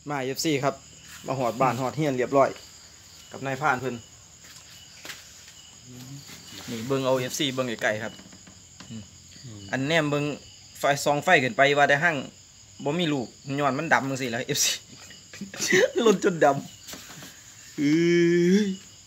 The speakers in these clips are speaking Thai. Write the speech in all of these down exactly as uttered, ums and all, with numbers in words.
มา เอฟ ซี ครับมาหอดบ้านหอดเฮียนเรียบร้อยกับนายพานเพิ่นนี่เบิ่งเอา เอฟ ซี เบิ่งไกลๆครับอันแนมเบิ่งไฟซองไฟขึ้นไปว่าได้หั่งบ่มีลูกย้อนมันดำจังซี่แหล้ว เอฟ ซี ล้นจนดำอื้อ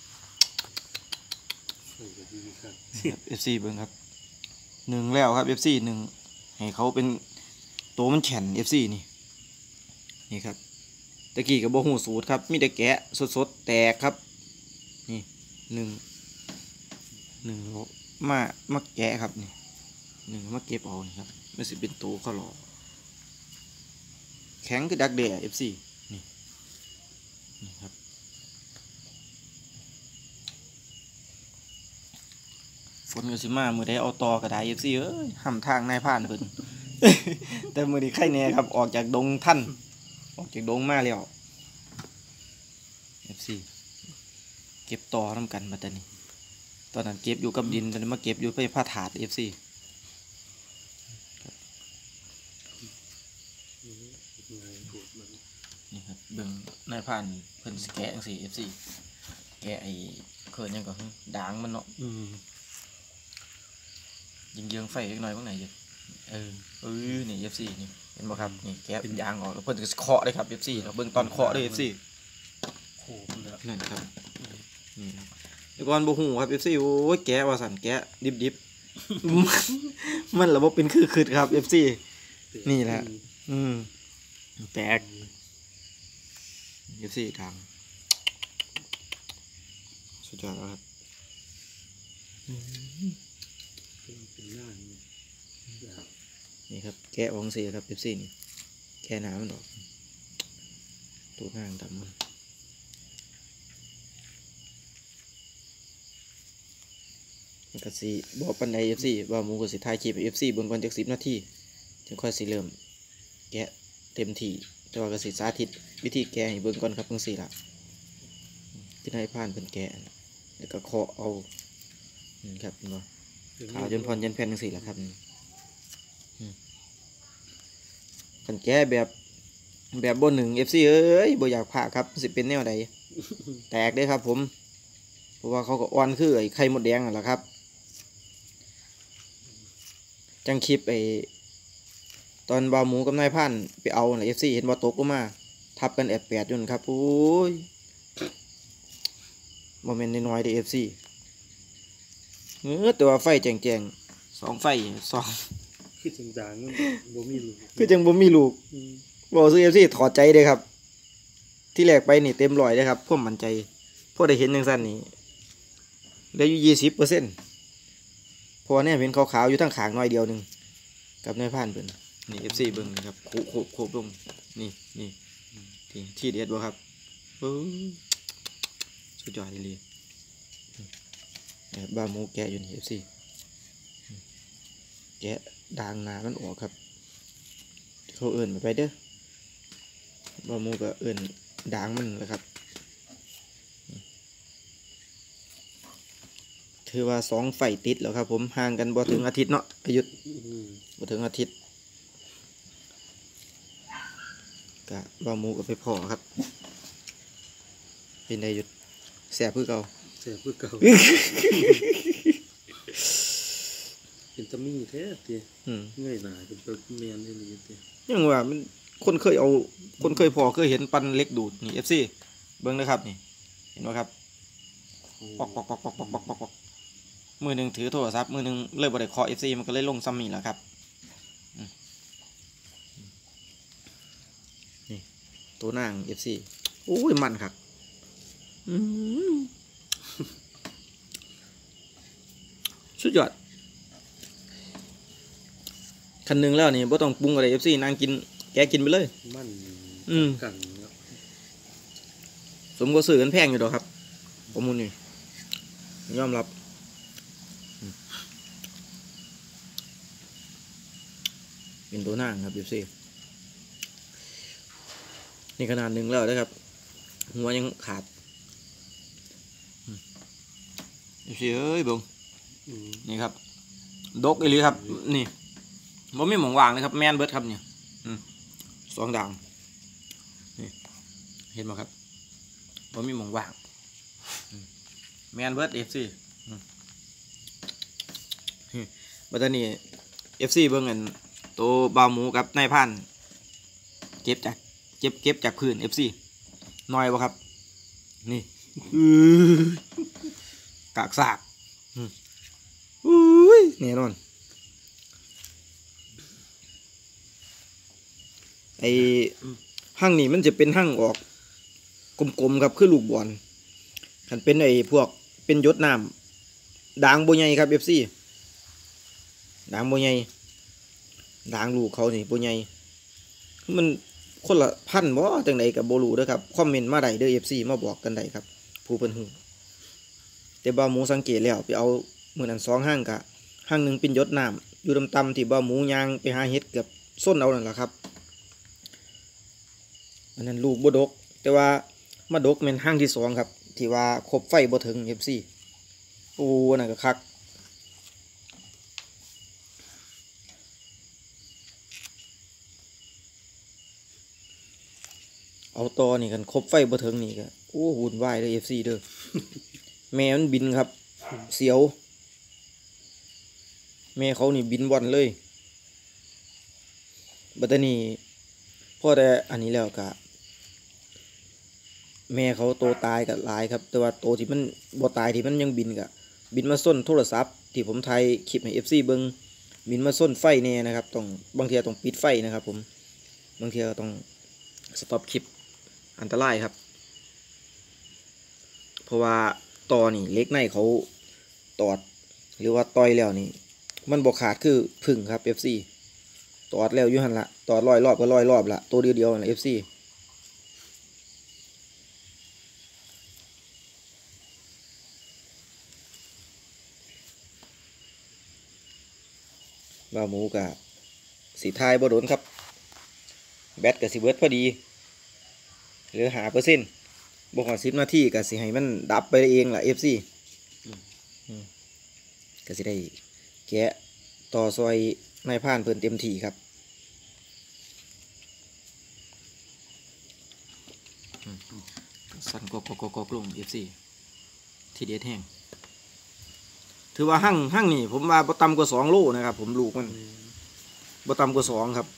เอฟ ซี เบิ่งครับหนึ่งแล้วครับ เอฟ ซี หนึ่งให้เขาเป็นโตมันแข็ง เอฟ ซี นี่นี่ครับตะกี้กับโบหูสูตรครับมีแต่แกะสดๆแตกครับนี่หนึ่งหนึ่งมามาแกะครับนี่หนึ่งมาเก็บเอานี่ครับมันสิเป็นโตเขาหล่อแข็งคือดักแด่ เอฟ ซี นี่นี่ครับฝนก็สิมามือได้เอาตอกระได เอฟ ซี เอ้ยห้ำทางนายผ่านเพิ่น แต่มือนี้ไข่แน่ครับออกจากดงท่านออกจากดงมาแล้ว เอฟ ซี เก็บต่อน้ำกันมาแต่นี้ตอนนั้นเก็บอยู่กับดินตอนนี้มาเก็บอยู่ไปผ้าถาด เอฟ ซี นี่ครับเบิ่งนายผ่านเพิ่นสแกะจังซี่ เอฟ ซี แกะไอ้เคยยังก็ด่างมันเนาะยิงเยืองไฟเล็กน้อยบ้างไหนอยู่เออเออนี่ เอฟ ซี นี่เห็นบ่ครับนี่แกะเป็นยางออกแล้วเพิ่นจะเคาะเลยครับ เอฟ ซี เราเบิ่งตอนเคาะเลย เอฟ ซีโค้งแล้วนั่นครับนี่เดี๋ยวก่อนบ่ฮู้ครับ เอฟ ซี โอ้ยแกะว่าสั่นแกะดิบๆ มันระบบเป็นคือๆครับ เอฟ ซี นี่แหละอืมแตก เอฟ ซี ทางสุดยอดแล้วครับนี่ครับแกะวงสีครับ เอฟ ซี นี่แกะน้ำมันออกตัวหน้าดำมันมันก็สีบอกปันใด เอฟ ซี ว่าหมูกับสีท้ายคลิป เอฟ ซี บนก่อนจากสิบนาทีจึงค่อยสีเริ่มแกะเต็มที่แต่ว่าก็สีสาธิตวิธีแกะให้เบิ่งก่อนครับเพิ่งสีละที่นายผ่านเป็นแกะแล้วก็เคาะเอานี่ครับเนาะขาวจนพรยันแผ่นจังสี่ละครับขันแก้แบบแบบบนหนึ่ง เอฟ ซี เอ้ยบ่อยากผ่าครับสิเป็นแนวใด แตกได้ครับผมเพราะว่าเขาก็อ่อนคือไอ้ไข่มดแดงนั่นแหละครับจังคลิปไอ้ตอนบาวหมูกับนายพันไปเอาน่ะ เอฟ ซี เห็นบ่ตกลงมาทับกันแอบแปดอยู่ครับโอ้ยโมเมนต์น้อยๆเด้ เอฟ ซี เออแต่ว่าไฟแจงๆสองไฟสองคือจังจังบ่มีลูกคือจังบ่มีลูกบอกซื้อ เอฟ ซี ถอดใจเลยครับที่แรกไปนี่เต็มร้อยเลยครับผมมั่นใจพอได้เห็นจังซั่นนี่ได้อยู่ ยี่สิบเปอร์เซ็นต์ พอเนี่ยเป็นขาวๆอยู่ทั้งขางน้อยเดียวนึงกับนายผ่านเพิ่นนี่ เอฟ ซี เบิ่งครับโคบโคบลงนี่นี่ที่ที่เด็ดบ่ครับเออสุดยอดเลยบ้าหมูแกะอยู่นี่ เอฟ ซี แกะด่างหนามันออกครับเขาเอื่นไปเด้อบ้าหมูก็เอื่นด่างมันแหละครับถือว่าสองไฟติดแล้วครับผมห่างกันบ่ถึงอาทิตย์เนาะประยุทธ์บ่ถึงอาทิตย์กะบ้าหมูก็ไปพอครับเป็นไดหยุดแสบพื้นเก่าแสบพื้นเก่าเป็นตะมี่แท้เตี้ยง่ายหนาเป็นตัวเมียนได้เลยเตี้ยยังว่ามันคนเคยเอาคนเคยพอเคยเห็นปันเล็กดูดนี่ เอฟ ซี เบิ้งนะครับนี่เห็นไหมครับปอกปอกปอกปอกปอกปอกปอกมือหนึ่งถือโทรศัพท์มือหนึ่งเลยบริคอ เอฟ ซี มันก็เลยลงซัมมี่แหละครับนี่ตัวนาง เอฟ ซี โอ้ยมันครับสุดยอดคันหนึ่งแล้วนี่บ่ต้องปรุงอะไร เอฟ ซี นางกินแกกินไปเลยมันอืมกันสมก็ซื้อกันแพงอยู่ดอกครับประมูลนี่ยอมรับเป็นตัวนางครับ เอฟ ซี นี่ขนาดหนึ่งแล้วนะครับหัวยังขาด เอฟ ซี เอ้ยบุ้งนี่ครับดกอีหลีครับนี่บ่มีหม่องว่างเลยครับแมนเบิร์ดครับเนี่ยสองด่างนี่เห็นไหมครับบ่มีหมองว่างแมนเบิร์ดเอฟซีบัดนี้เอฟซีเบิ่งอันโตบาวหมูกับนายพันเก็บจากเก็บเก็บจากพื้นเอฟซีน้อยวะครับนี่กากสากอุ้ยแน่นอนไอหั่งนี่มันจะเป็นหั่งออกกลมๆครับคือลูกบอลมันเป็นไอพวกเป็นยศน้ำด่างโบใหญ่ครับเอฟซีด่างโบใหญ่ด่างลูกเขานี่โบใหญ่มันคนละพันบ่จังใดกับโบลูเด้อครับคอมเมนต์มาได้เด้อเอฟซีมาบอกกันได้ครับผู้เพิ่นฮู้แต่บ่าวหมูสังเกตแล้วไปเอามื้อนั้นสองหั่งกะหั่งหนึงเป็นยศน้ำอยู่ต่ำๆที่บ่าวหมูย่างไปหาเห็ดกับส้นเอานั่นแหละครับอันนั้นลูกบ่ดกแต่ว่ามาดกแม่นหั่งที่สองครับที่ว่าครบไฟบ่ถึง เอฟ ซี โอ้อันนั้นก็คักเอาตอนี่กันครบไฟบ่ถึงนี่ก็โอ้วุ่นวายเด้อ เอฟ ซี เด้อ แม่มันบินครับเสียวแม่เขานี่บินวันเลยบัดนี้พอได้อันนี้แล้วก็แม่เขาโตตายกับหลายครับแต่ว่าโตที่มันบ่ตายที่มันยังบินกะบินมาส้นโทรศัพท์ที่ผมถ่ายคลิปให้ เอฟ ซี เบิ่งบินมาส้นไฟแน่นะครับต้องบางทีต้องปิดไฟนะครับผมบางทีก็ต้องสต็อปคลิปอันตรายครับเพราะว่าตอนี่เล็กในเขาตอดหรือว่าต่อยแล้วนี่มันบ่ขาดคือพึ่งครับ เอฟ ซี ตอดแล้วอยู่หั่นละตอดร้อยรอบก็ร้อยรอบละตัวเดียวเดียวนะ เอฟ ซี บ่าวหมูกะสีทายบ่โดนครับแบตกับสีเบิร์ดพอดีเหลือหาเปอร์เซ็นต์บวกสิบนาทีกับสีให้มันดับไปเองล่ะ เอฟ ซี ก็สิได้แกะต่อซอยนายพานเพิ่นเต็มที่ครับสั่นกกกกกลง เอฟ ซี ทีเด็ดแห้งถือว่าหั่งหั่งนี่ผมว่าบ่ต่ำกว่าสองโลนะครับผมลูกมันบ่ต่ำกว่าสองครับ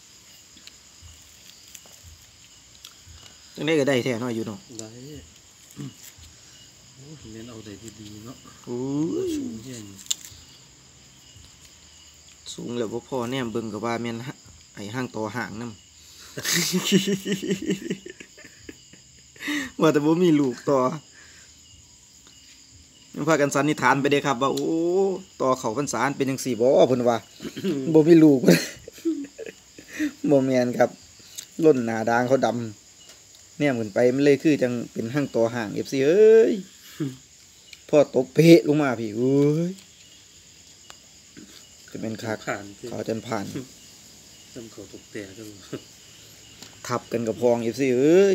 จังได้ก็ได้แท้น้อยอยู่เนาะได้โอ้เน้นเอาได้ดีๆเนาะโอ้ยสูงเย็นสูงแล้วบ่พอแนมเบิ่งกับว่าแม่นไอ้หั่งต่อห่างนำ ว่าแต่บ่มีลูกต่อยังพากันสันนิษฐานไปเด้ครับว่าโอ้ต่อเขาพรรษาเป็นจังซี่บ่เพิ่นว่า บ่มีลูก บ่แม่นครับล้นหน้าด่างเขาดำเนี่ยเหมือนไปมันเลยคือจังเป็นหั่งต่อห่าง เอฟ ซี เอ้ย พอตกเพะลงมาพี่โอ้ยจะเป็นคักเขาจนผ่านจำเขาตกแต่กันทับกันกับพอง เอฟ ซี เอ้ย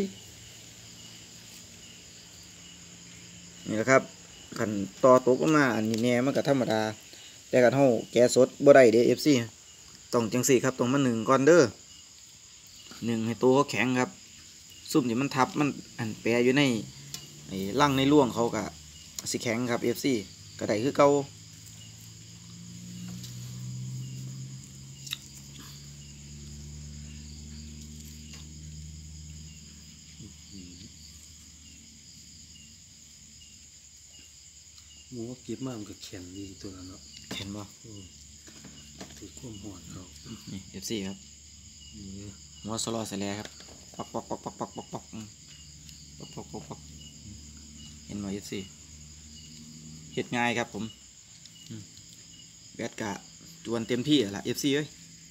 นี่แหละครับขันต่อตกมาอันนี้แน่มันก็ธรรมดาแต่กันเฮาแกะสดบ่ได้เด้ เอฟ ซี ต้องจังสี่ครับต้องมาหนึ่งก่อนเด้อหนึ่งให้ตัวเขาแข็งครับซุ่มที่มันทับมันอันแปรอยู่ในไอ้ร่างในร่วงเขาก็สิแข็งครับ เอฟ ซี ก็ได้คือเก่าหมูเก็บมามันก็แข็งดีตัวนั้นเนาะเห็นบ่ถือความหอนเขานี่ เอฟ ซี ครับหัวสโลว์สแลครับปอกปอกปอกปอกปอกปอกปอกปอกปอกปอกปอกเห็นไหม เอฟ ซี เฮ็ดง่ายครับผมแบตกะจวนเต็มที่ละ เอฟ ซี เอ้ย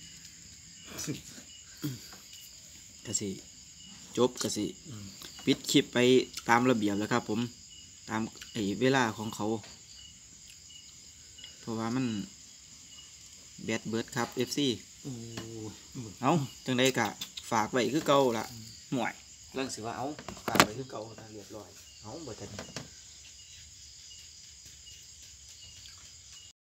กะสิจบกะสิปิดคลิปไปตามระเบียบแล้วครับผมตามไอ้เวลาของเขาเพราะว่ามันแบตเบิร์ดครับ เอฟ ซี เอาจังได้กะฝากไว้คือเก่าละหน่วยเรื่องสิว่าเอาฝากไว้คือเก่าเรียบร้อยเอาเบิดกัน